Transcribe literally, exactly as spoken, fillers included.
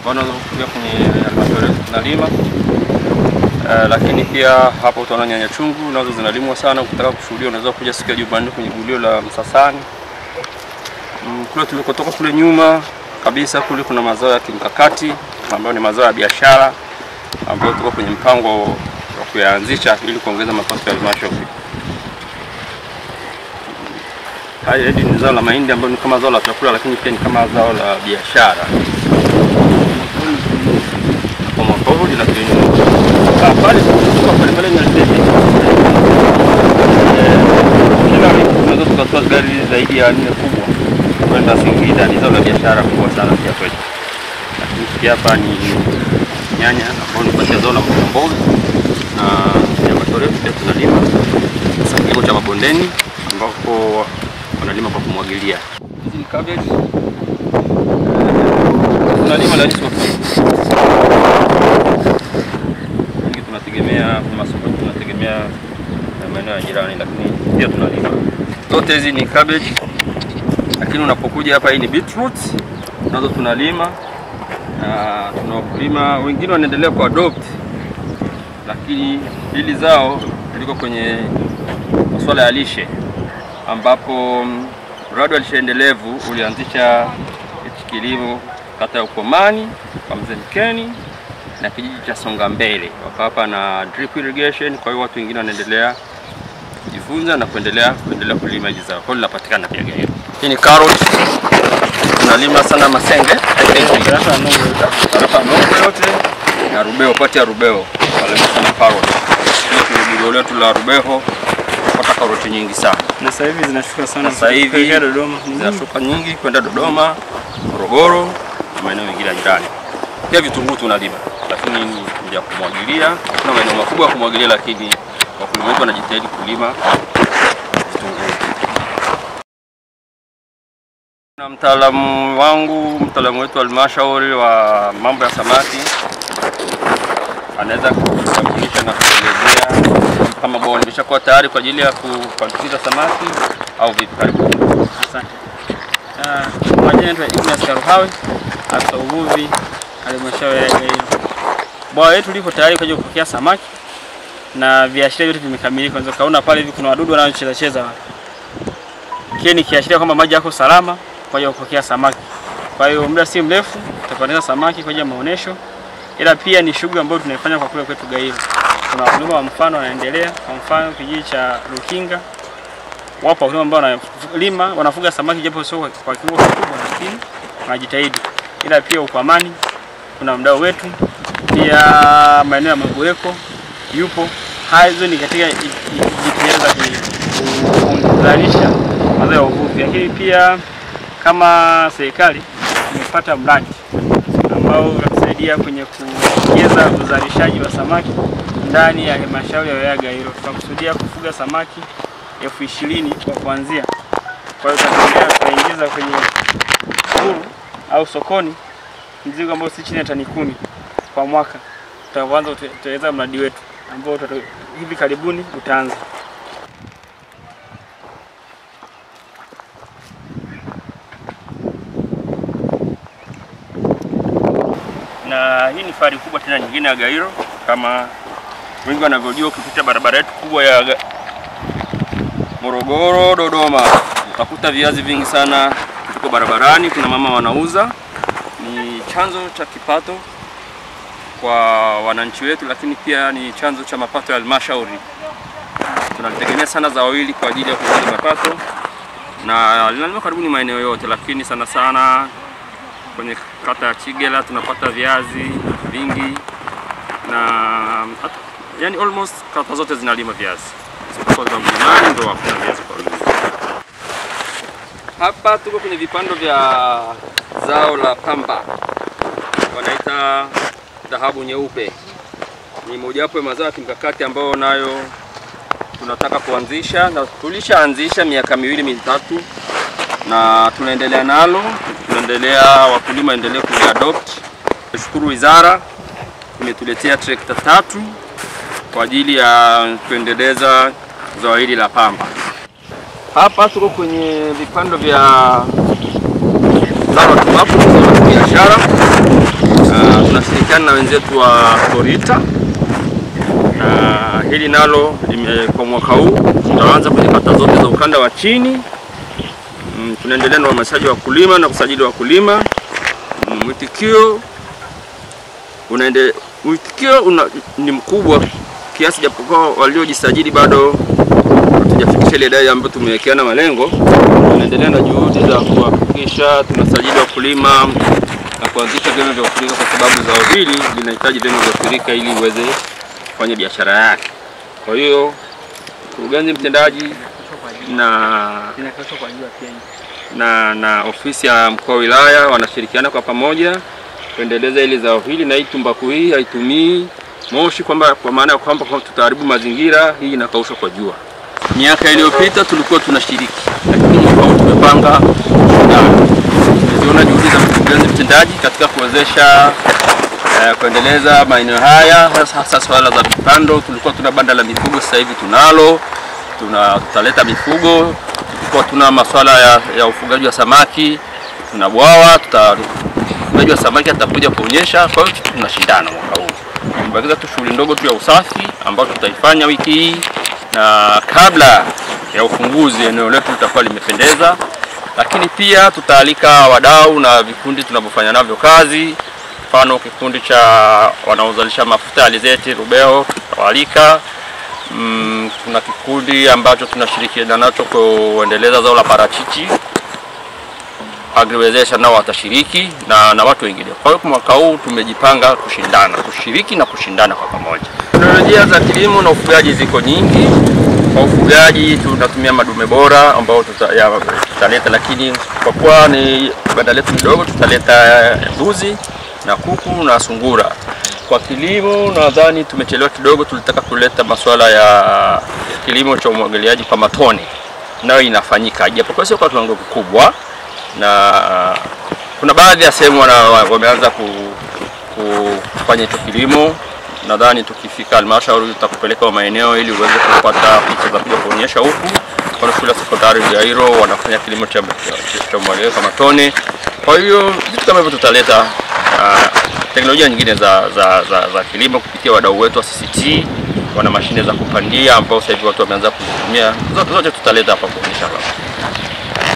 ambao pia kwenye halmashauri tunalima. Uh, lakini pia hapo utaona nyanya chungu nazo zinalimwa sana. Ukitaka kushuhudia unaweza kuja siku ya Jumanne kwenye gulio la Msasani. Mm, kule tulikotoka kule nyuma kabisa kule kuna mazao ya kimkakati ambayo ni mazao ya biashara ambayo tuko kwenye mpango wa kuyaanzisha ili kuongeza mapato ya halmashauri. Haya ni zao la mahindi ambayo ni kama zao la chakula lakini pia ni kama zao la biashara. Kwa mwaka huu na kwa pale kwa pale pale ni alibebe. Kila wiki tunaweza tukatoa gari zaidi ya nne kubwa kwenda Singida. Ni zao la biashara kubwa sana pia kwetu. Lakini pia hapa ni nyanya ambayo ni kwa zao la mboga na halmashauri pia tunalima sasa kilimo cha mabondeni ambapo wanalima kwa kumwagilia. Hizi ni cabbage. Tunalima la hizo kwa tunategemea masoko, tunategemea maeneo ya jirani, lakini pia tunalima. Zote hizi ni cabbage. Lakini unapokuja hapa hii ni beetroot. Nazo tunalima na tunakulima, wengine wanaendelea ku adopt. Lakini hili zao liko kwenye masuala ya lishe ambapo mradi wa lishe endelevu ulianzisha hichi kilimo kata ya Ukomani kwa Mzee Mkeni na kijiji cha Songa Mbele. Wako hapa na drip irrigation, kwa hiyo watu wengine wanaendelea kujifunza na kuendelea kuendelea kulima hizi zao. Kwa hiyo linapatikana pia Gairo. Hii ni carrot. Tunalima sana Masenge, tarafa Nongwe yote na Rubeho, pati ya Rubeho. Tunalima sana carrot. Hii ni gulio letu la Rubeho. Kupata karoti nyingi sana. Na sasa hivi zinashuka sana sasa hivi kwenda Dodoma. Zinashuka nyingi kwenda Dodoma, Morogoro na maeneo mengine jirani. Pia vitunguu tunalima, lakini ni ya kumwagilia. Kuna maeneo makubwa ya kumwagilia lakini wakulima wetu wanajitahidi kulima vitunguu. Na mtaalamu wangu, mtaalamu wetu halmashauri wa mambo ya samaki anaweza kutambulisha na kuelezea kama bwana limeshakuwa tayari kwa ajili ya kupandikiza samaki au vipi? Karibu. Asante. Ah, majina yetu Ignas Karuhawe, afisa uvuvi halmashauri ya Gairo. Bwawa letu liko tayari kwa ajili ya kupokea samaki na viashiria vyote vimekamilika. Unaweza kaona pale hivi kuna wadudu wanaocheza cheza. Kile ni kiashiria kwamba maji yako salama kwa ajili ya kupokea samaki. Kwa hiyo muda si mrefu tutapata samaki kwa ajili ya maonesho. Ila pia ni shughuli ambayo tunaifanya kwa kule kwetu Gairo. Kuna wakulima wa mfano wanaendelea, kwa mfano kijiji cha Lukinga wapo wakulima ambao wanalima wanafuga samaki japo sio kwa kiwango kikubwa lakini wanajitahidi. Ila pia Ukwamani kuna mdau wetu, pia maeneo ya Magoreko yupo. Hizo ni katika jitihada za kuzalisha mazao ya uvuvi. Lakini pia kama serikali imepata mradi ambao unatusaidia kwenye kuongeza uzalishaji wa samaki ndani ya halmashauri ya wilaya Gairo. Tunakusudia kufuga samaki elfu ishirini kwa kuanzia. Kwa hiyo tutaendelea kuingiza kwenye huru au sokoni mzigo ambao si chini ya tani kumi kwa mwaka. Tutaanza kutekeleza mradi wetu ambao hivi karibuni utaanza. Na hii ni fahari kubwa tena nyingine ya Gairo, kama wengi wanavyojua ukipita barabara yetu kubwa ya Morogoro Dodoma utakuta viazi vingi sana viko barabarani. Kuna mama wanauza, ni chanzo cha kipato kwa wananchi wetu, lakini pia ni chanzo cha mapato ya halmashauri. Tunalitegemea sana zao hili kwa ajili ya kupata mapato na linalima karibu ni maeneo yote, lakini sana sana kwenye kata ya Chigela tunapata viazi vingi na yani almost kata zote zinalima viazi. Kwa sababu mlimani ndio hakuna viazi kwa wingi. Hapa tuko kwenye vipando vya zao la pamba. Wanaita dhahabu nyeupe. Ni mojawapo ya mazao ya kimkakati ambayo nayo tunataka kuanzisha na tulishaanzisha miaka miwili mitatu na tunaendelea nalo. Tunaendelea, wakulima endelee kuadopt. Nashukuru wizara imetuletea trekta tatu kwa ajili ya kuendeleza zao hili la pamba. Hapa tuko kwenye vipando vya zao la tumbaku, zao la biashara. tumeshirikiana na wenzetu wa Korita, na hili nalo kwa mwaka huu tutaanza kwenye kata zote za ukanda wa chini. Mm, tunaendelea na uhamasishaji wa wakulima na kusajili wakulima. Mm, mwitikio unaende mwitikio una, ni mkubwa kiasi, japokuwa waliojisajili bado hatujafikisha ile idadi ambayo tumewekeana malengo. Tunaendelea na juhudi za kuhakikisha tunasajili wakulima na kuanzisha vyama vya ushirika, kwa sababu zao hili linahitaji vyama vya ushirika ili uweze kufanya biashara yake. Kwa hiyo mkurugenzi mtendaji na na na ofisi ya mkuu wa wilaya wanashirikiana kwa pamoja kuendeleza ile zao hili, na hii tumbaku hii haitumii moshi, kwamba kwa maana ya kwamba tutaharibu mazingira. Hii inakaushwa kwa jua. Miaka iliyopita tulikuwa tunashiriki, lakini mwaka huu tumepanga kushindana. Tunaona juhudi za mkurugenzi mtendaji katika kuwezesha uh, kuendeleza maeneo haya, hasa swala za vipando. Tulikuwa tuna banda la mifugo, sasa hivi tunalo, tuna tutaleta mifugo. Tulikuwa tuna masuala ya, ya ufugaji wa samaki, tuna bwawa, tuta ufugaji wa samaki atakuja kuonyesha. Kwa hiyo tunashindana mwaka huu. Tumebakiza tu shughuli ndogo tu ya usafi ambayo tutaifanya wiki hii, na kabla ya ufunguzi eneo letu litakuwa limependeza. Lakini pia tutaalika wadau na vikundi tunavyofanya navyo kazi. Mfano kikundi cha wanaozalisha mafuta ya alizeti Rubeo tutawalika. Mm, tuna kikundi ambacho tunashirikiana nacho kuendeleza zao la parachichi, agriwezesha nao watashiriki, na na watu wengine. Kwa hiyo mwaka huu tumejipanga kushindana, kushiriki na kushindana kwa pamoja. Teknolojia za kilimo na ufugaji ziko nyingi. Kwa ufugaji tunatumia madume bora ambao tuta, tutaleta, lakini kwa kuwa ni banda letu kidogo tutaleta mbuzi na kuku na sungura. Kwa kilimo nadhani tumechelewa kidogo, tulitaka kuleta masuala ya kilimo cha umwagiliaji kwa matone, nayo inafanyika japokuwa sio kwa kiwango kikubwa, na kuna baadhi ya sehemu wameanza kufanya hicho kilimo. Nadhani tukifika halmashauri tutakupeleka maeneo ili uweze kupata picha za kuja kuonyesha huku. Kwa shule ya sekondari ya Gairo wanafanya kilimo cha cha umwagiliaji kwa matone. Kwa hiyo vitu kama hivyo tutaleta uh, teknolojia nyingine za za, za za kilimo kupitia wadau wetu wa C C T. Wana mashine za kupandia ambao sasa hivi watu wameanza kutumia. Zote zote tutaleta hapa kuonyesha hapa.